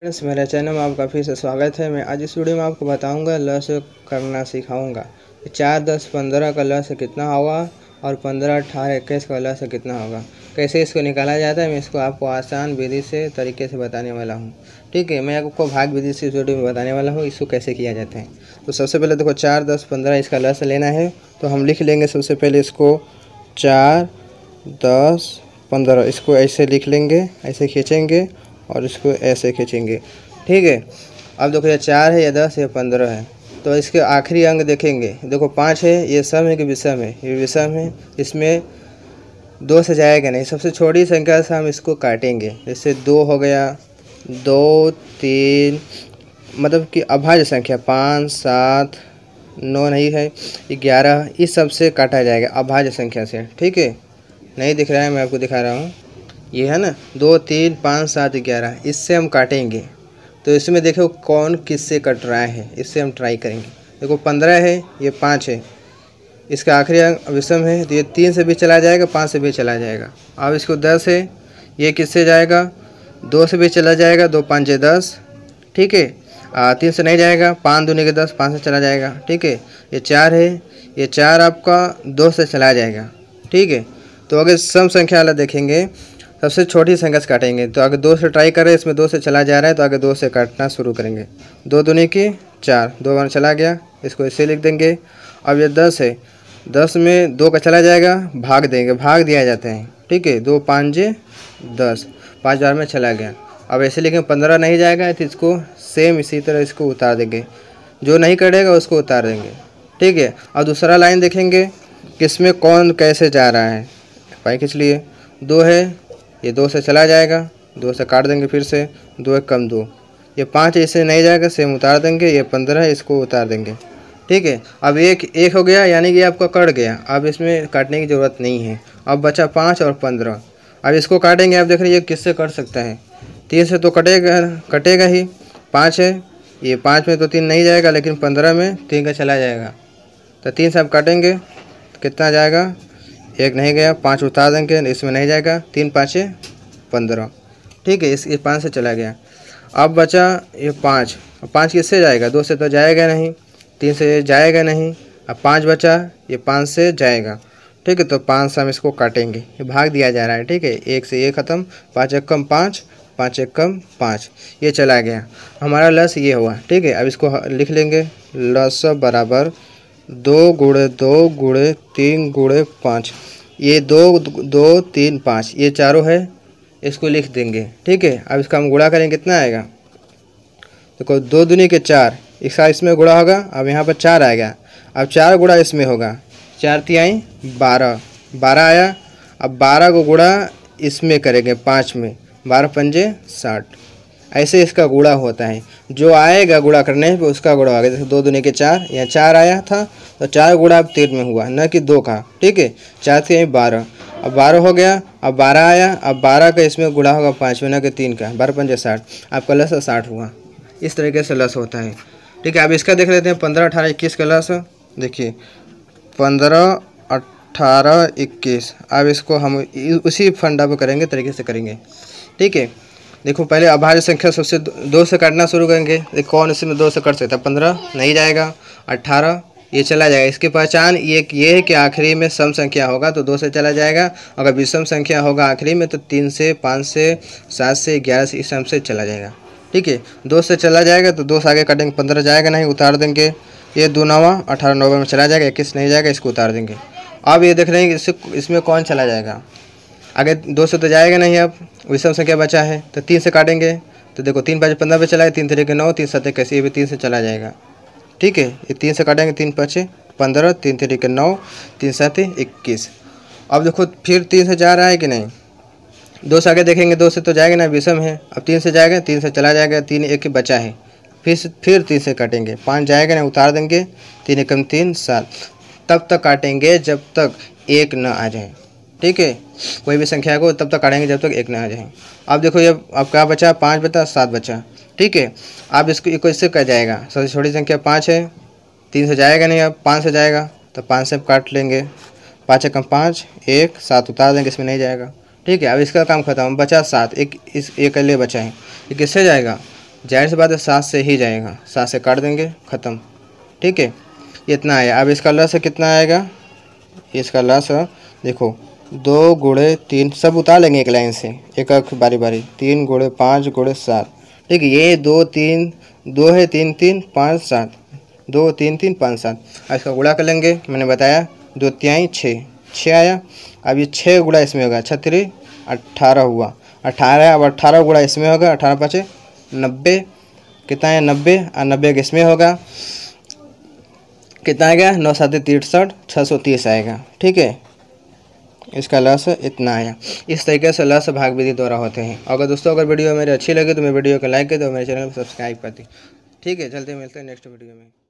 Friends, मेरे channel में आपका फिर से स्वागत है। मैं आज इस वीडियो में आपको बताऊंगा लस करना सिखाऊंगा। 4, 10, 15 का लस कितना होगा और 15, 18, 21 का लस कितना होगा, कैसे इसको निकाला जाता है। मैं इसको आपको आसान विधि से तरीके से बताने वाला हूं। ठीक है, मैं आपको भाग विधि से इस वीडियो में बताने वाला हूँ इसको कैसे किया जाता है। तो सबसे पहले देखो 4, 10, 15 इसका लस लेना है। तो हम लिख लेंगे सबसे पहले इसको 4, 10, 15 इसको ऐसे लिख लेंगे, ऐसे खींचेंगे और इसको ऐसे खींचेंगे। ठीक है, अब देखो ये 4 है या 10 या 15 है। तो इसके आखिरी अंक देखेंगे, देखो 5 है, ये सम है कि विषम है, ये विषम है, इसमें 2 से जाएगा नहीं। सबसे छोटी संख्या से हम इसको काटेंगे। जैसे 2 हो गया, 2, 3, मतलब कि अभाज्य संख्या 5, 7, 9 नहीं है, 11, इस सब से काटा जाएगा अभाज्य संख्या से। ठीक है, नहीं दिख रहा है, मैं आपको दिखा रहा हूँ। ये है ना 2, 3, 5, 7, 11, इससे हम काटेंगे। तो इसमें देखो कौन किससे कट रहा है, इससे हम ट्राई करेंगे। देखो 15 है, ये 5 है, इसका आखिरी अंक विषम है, तो ये 3 से भी चला जाएगा, 5 से भी चला जाएगा। अब इसको 10 है, ये किससे जाएगा, 2 से भी चला जाएगा, 2, 5, 10। ठीक है, 3 से नहीं जाएगा, 5 दूनी के 10, 5 से चला जाएगा। ठीक है, ये 4 है, ये 4 आपका 2 से चला जाएगा। ठीक है, तो अगर सम संख्या वाला देखेंगे, सबसे छोटी संख्या से काटेंगे। तो अगर 2 से ट्राई करें, इसमें 2 से चला जा रहा है, तो आगे 2 से काटना शुरू करेंगे। 2 दूनी की 4, 2 बार चला गया, इसको ऐसे लिख देंगे। अब ये 10 है, 10 में 2 का चला जाएगा, भाग देंगे, भाग दिया जाता है। ठीक है, 2, 5, 10, 5 बार में चला गया। अब ऐसे लिखेंगे, 15 नहीं जाएगा, तो इसको सेम इसी तरह इसको उतार देंगे, जो नहीं कटेगा उसको उतार देंगे। ठीक है, अब दूसरा लाइन देखेंगे किसमें कौन कैसे जा रहा है। पाई खींच लिए, 2 है, ये 2 से चला जाएगा, 2 से काट देंगे, फिर से 2 एक कम 2, ये 5 इससे नहीं जाएगा, सेम उतार देंगे। ये 15 है, इसको उतार देंगे। ठीक है, अब एक हो गया, यानी कि आपका कट गया, अब इसमें काटने की ज़रूरत नहीं है। अब बचा 5 और 15, अब इसको काटेंगे। आप देख रहे हैं ये किससे कट सकता है, 3 से तो कटेगा ही। 5 है, ये 5 में तो 3 नहीं जाएगा, लेकिन 15 में 3 का चला जाएगा, तो 3 से आप काटेंगे, कितना जाएगा, 1 नहीं गया, 5 उतार देंगे, इसमें नहीं जाएगा, 3, 5, 15। ठीक है, ये 5 से चला गया। अब बचा ये 5, 5 किससे जाएगा, 2 से तो जाएगा नहीं, 3 से जाएगा नहीं। अब 5 बचा, ये 5 से जाएगा। ठीक है, तो 5 से हम इसको काटेंगे, ये भाग दिया जा रहा है। ठीक है, 1 से ये ख़त्म, 5 एक कम 5, 5 एक कम 5, ये चला गया, हमारा लस ये हुआ। ठीक है, अब इसको लिख लेंगे, लस बराबर 2 गुणे 2 गुणे 3 गुणे 5, ये 2, 2, 3, 5, ये चारों है, इसको लिख देंगे। ठीक है, अब इसका हम गुणा करेंगे, कितना आएगा, देखो 2 दूनी के 4, इसका इसमें गुणा होगा, अब यहाँ पर 4 आएगा, अब 4 गुणा इसमें होगा, 4 तिहाई 12, 12 आया। अब 12 को गुणा इसमें करेंगे 5 में, 12 पंजे 60, ऐसे इसका गुणा होता है। जो आएगा गुणा करने पे उसका गुणा आएगा। जैसे 2 दूनी के 4, यहाँ 4 आया था, तो 4 गुणा अब 3 में हुआ, न कि 2 का। ठीक है, 4 से 12, अब 12 हो गया, अब 12 आया, अब 12 का इसमें गुणा होगा 5 में, न कि 3 का, 12 पंजे 60, आपका लस 60 हुआ। इस तरीके से लस होता है। ठीक है, अब इसका देख लेते हैं 15, 18, 21 का लस। देखिए 15, 18, 21, अब इसको हम उसी फंडा पर करेंगे, तरीके से करेंगे। ठीक है, देखो पहले अभाज्य संख्या सबसे 2 से काटना शुरू करेंगे। देखो कौन इसमें 2 से कट सकता है, 15 नहीं जाएगा, 18 ये चला जाएगा। इसकी पहचान ये है कि आखिरी में सम संख्या होगा तो 2 से चला जाएगा, अगर विषम संख्या होगा आखिरी में तो 3 से, 5 से, 7 से, 11 से, इस सम से चला जाएगा। ठीक है, 2 से चला जाएगा तो 2 से आगे काटेंगे, 15 जाएगा नहीं, उतार देंगे। ये 2 9, 18 9 में चला जाएगा, 21 नहीं जाएगा, इसको उतार देंगे। अब ये देख रहे हैं कि इसमें कौन चला जाएगा, आगे 2 से तो जाएगा नहीं, अब विषम संख्या बचा है तो 3 से काटेंगे। तो देखो 3 5 15 पे चला है, 3 3 के 9, 3 7 कैसे, ये भी 3 से चला जाएगा। ठीक है, ये 3 से काटेंगे, 3 5 15, 3 3 के 9, 3 7 21। अब देखो फिर 3 से जा रहा है कि नहीं, 2 से आगे देखेंगे, 2 से तो जाएगा ना, विषम है। अब 3 से जाएगा, 3 से चला जाएगा, 3 1 बचा है, फिर 3 से काटेंगे, 5 जाएगा ना, उतार देंगे, 3 1 कम 3 7, तब तक काटेंगे जब तक 1 न आ जाए। ठीक है, कोई भी संख्या को तब तक काटेंगे जब तक 1 न आ जाए। अब देखो ये अब क्या बचा, 5 बचा, 7 बचा। ठीक है, अब इसको इससे कट जाएगा, सबसे छोटी संख्या 5 है, 3 से जाएगा नहीं, अब 5 से जाएगा, तो 5 से काट लेंगे, 5 कम 5 1, 7 उतार देंगे, इसमें नहीं जाएगा। ठीक है, अब इसका काम खत्म, बचा 7, एक लिए बचा है, ये किससे जाएगा, जाहिर सी बात है 7 से ही जाएगा, 7 से काट देंगे, ख़त्म। ठीक है, इतना आया। अब इसका लस कितना आएगा, इसका लस देखो 2 गुणे 3 सब उतार लेंगे एक लाइन से, एक एक बारी बारी। 3 गुणे 5 गुणे 7। ठीक है, ये 2 3 2 है, 3 3 5 7, 2 3 3 5 7। अब इसका गुणा कर लेंगे, मैंने बताया 2 तिहाई 6 आया। अब ये 6 गुणा इसमें होगा, 6 3 18 हुआ, 18। अब 18 गुणा इसमें होगा, 18 5 90, कितना है 90, और 90 इसमें होगा, कितना आएगा 9 7 63, 630 आएगा। ठीक है, इसका लस इतना आया। इस तरीके से लस भाग विधि द्वारा होते हैं। अगर दोस्तों अगर वीडियो मेरी अच्छी लगे तो मेरे वीडियो को लाइक कर दो, मेरे चैनल को सब्सक्राइब कर दी। ठीक है, चलते मिलते हैं नेक्स्ट वीडियो में।